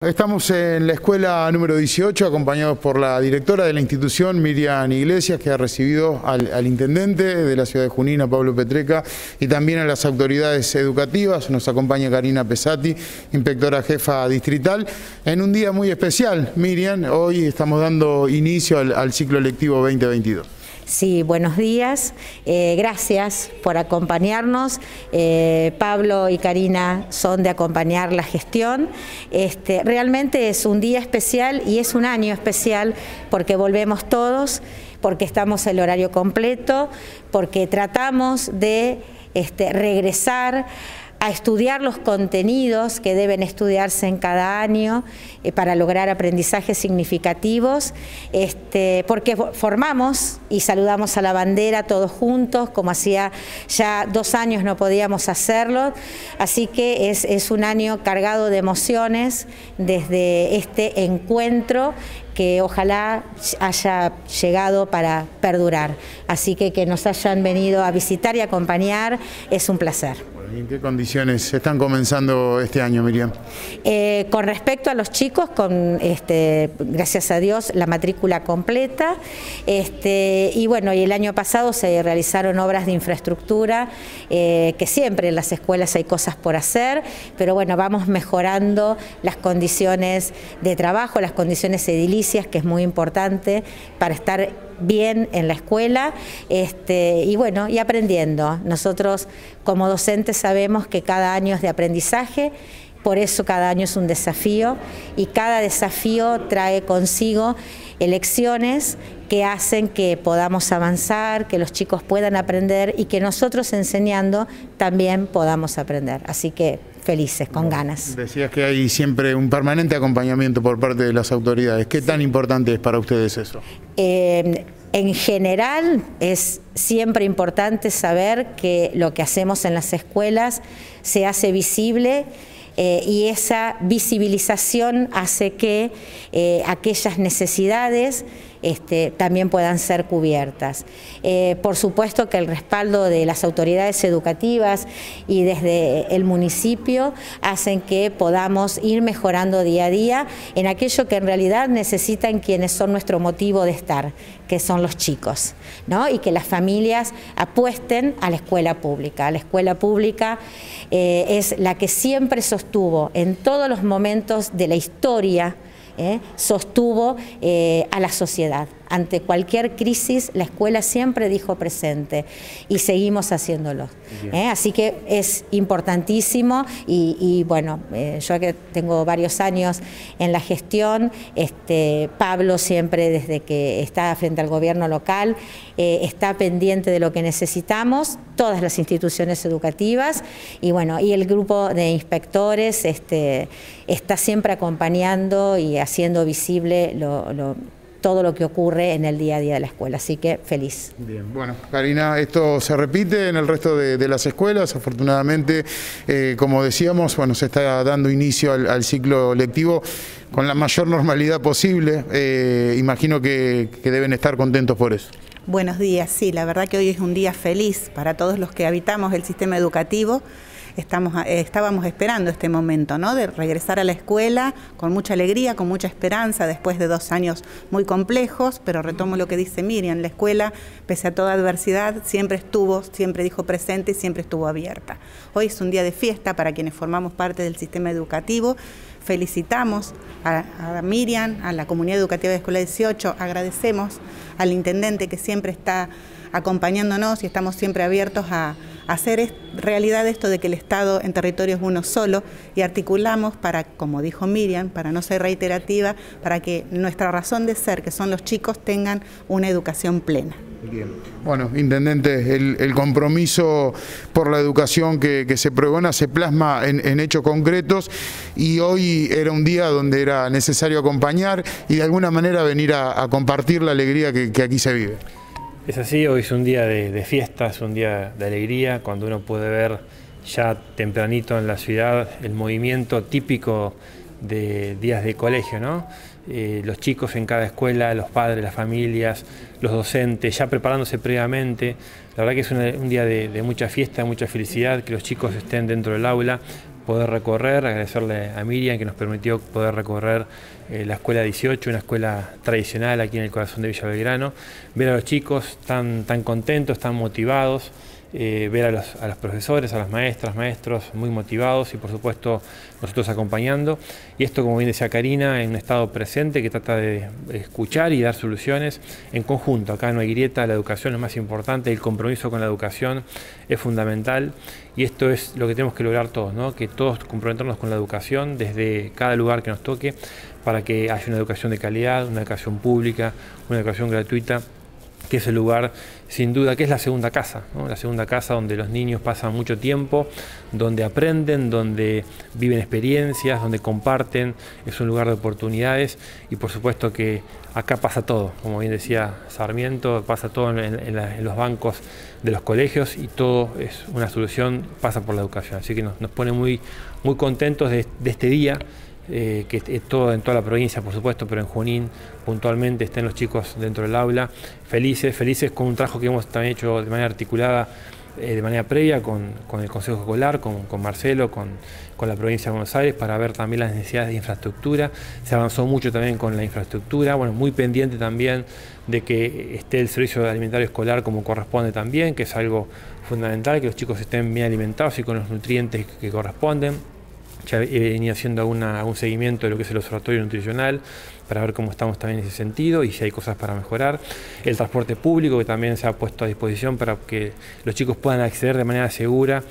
Estamos en la escuela número 18, acompañados por la directora de la institución, Miriam Iglesias, que ha recibido al intendente de la ciudad de Junín, a Pablo Petreca, y también a las autoridades educativas. Nos acompaña Karina Pesati, inspectora jefa distrital, en un día muy especial. Miriam, hoy estamos dando inicio al ciclo lectivo 2022. Sí, buenos días, gracias por acompañarnos. Pablo y Karina son de acompañar la gestión. Realmente es un día especial y es un año especial porque volvemos todos, porque estamos en el horario completo, porque tratamos de regresar a estudiar los contenidos que deben estudiarse en cada año para lograr aprendizajes significativos, porque formamos y saludamos a la bandera todos juntos, como hacía ya 2 años no podíamos hacerlo, así que es un año cargado de emociones desde este encuentro que ojalá haya llegado para perdurar. Así que nos hayan venido a visitar y acompañar es un placer. ¿Y en qué condiciones están comenzando este año, Miriam? Con respecto a los chicos, gracias a Dios, la matrícula completa. Y bueno, y el año pasado se realizaron obras de infraestructura, que siempre en las escuelas hay cosas por hacer, pero bueno, vamos mejorando las condiciones de trabajo, las condiciones edilicias, que es muy importante para estar bien en la escuela, y bueno, y aprendiendo. Nosotros como docentes sabemos que cada año es de aprendizaje, por eso cada año es un desafío y cada desafío trae consigo lecciones que hacen que podamos avanzar, que los chicos puedan aprender y que nosotros enseñando también podamos aprender. Así que felices, con ganas. Decías que hay siempre un permanente acompañamiento por parte de las autoridades. ¿Qué tan importante es para ustedes eso? En general es siempre importante saber que lo que hacemos en las escuelas se hace visible, y esa visibilización hace que aquellas necesidades también puedan ser cubiertas. Por supuesto que el respaldo de las autoridades educativas y desde el municipio hacen que podamos ir mejorando día a día en aquello que en realidad necesitan quienes son nuestro motivo de estar, que son los chicos, ¿no? Y que las familias apuesten a la escuela pública. La escuela pública es la que siempre sostuvo en todos los momentos de la historia, sostuvo a la sociedad. Ante cualquier crisis, la escuela siempre dijo presente y seguimos haciéndolo. Así que es importantísimo y bueno, yo que tengo varios años en la gestión, Pablo siempre desde que está frente al gobierno local está pendiente de lo que necesitamos, todas las instituciones educativas y bueno, y el grupo de inspectores está siempre acompañando y haciendo visible todo lo que ocurre en el día a día de la escuela, así que feliz. Bien, bueno, Karina, esto se repite en el resto de las escuelas, afortunadamente, como decíamos, bueno, se está dando inicio al ciclo lectivo con la mayor normalidad posible, imagino que deben estar contentos por eso. Buenos días, sí, la verdad que hoy es un día feliz para todos los que habitamos el sistema educativo. Estábamos esperando este momento, ¿no?, de regresar a la escuela con mucha alegría, con mucha esperanza, después de 2 años muy complejos, pero retomo lo que dice Miriam, la escuela, pese a toda adversidad, siempre dijo presente y siempre estuvo abierta. Hoy es un día de fiesta para quienes formamos parte del sistema educativo. Felicitamos a Miriam, a la comunidad educativa de Escuela 18, agradecemos al intendente que siempre está acompañándonos y estamos siempre abiertos a hacer realidad esto de que el Estado en territorio es uno solo y articulamos para, como dijo Miriam, para no ser reiterativa, para que nuestra razón de ser, que son los chicos, tengan una educación plena. Bien. Bueno, intendente, el compromiso por la educación que se pregona se plasma en hechos concretos y hoy era un día donde era necesario acompañar y de alguna manera venir a compartir la alegría que aquí se vive. Es así, hoy es un día de fiesta, es un día de alegría, cuando uno puede ver ya tempranito en la ciudad el movimiento típico de días de colegio, ¿no? Los chicos en cada escuela, los padres, las familias, los docentes, ya preparándose previamente. La verdad que es un día de mucha fiesta, mucha felicidad, que los chicos estén dentro del aula, poder recorrer, agradecerle a Miriam que nos permitió poder recorrer la escuela 18, una escuela tradicional aquí en el corazón de Villa Belgrano, ver a los chicos tan contentos, tan motivados, ver a los profesores, a las maestras, maestros muy motivados y por supuesto nosotros acompañando. Y esto, como bien decía Karina, en un estado presente que trata de escuchar y dar soluciones en conjunto. Acá no hay grieta, la educación es más importante, el compromiso con la educación es fundamental y esto es lo que tenemos que lograr todos, ¿no? Que todos comprometernos con la educación desde cada lugar que nos toque para que haya una educación de calidad, una educación pública, una educación gratuita, que es el lugar, sin duda, que es la segunda casa, ¿no? La segunda casa donde los niños pasan mucho tiempo, donde aprenden, donde viven experiencias, donde comparten, es un lugar de oportunidades y por supuesto que acá pasa todo, como bien decía Sarmiento, pasa todo en los bancos de los colegios y todo es una solución, pasa por la educación, así que nos pone muy contentos de este día. Que es todo en toda la provincia, por supuesto, pero en Junín puntualmente estén los chicos dentro del aula, felices con un trabajo que hemos también hecho de manera articulada, de manera previa con el Consejo Escolar, con Marcelo, con la provincia de Buenos Aires, para ver también las necesidades de infraestructura. Se avanzó mucho también con la infraestructura, bueno, muy pendiente también de que esté el servicio alimentario escolar como corresponde también, que es algo fundamental, que los chicos estén bien alimentados y con los nutrientes que corresponden. Ya venía haciendo algún seguimiento de lo que es el observatorio nutricional para ver cómo estamos también en ese sentido y si hay cosas para mejorar. El transporte público que también se ha puesto a disposición para que los chicos puedan acceder de manera segura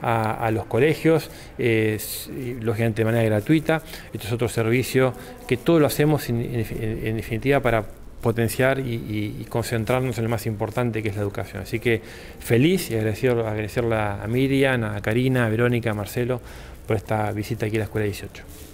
a los colegios, lógicamente de manera gratuita. Esto es otro servicio que todo lo hacemos en definitiva para potenciar y concentrarnos en lo más importante que es la educación. Así que feliz y agradecerle a Miriam, a Karina, a Verónica, a Marcelo por esta visita aquí a la Escuela 18.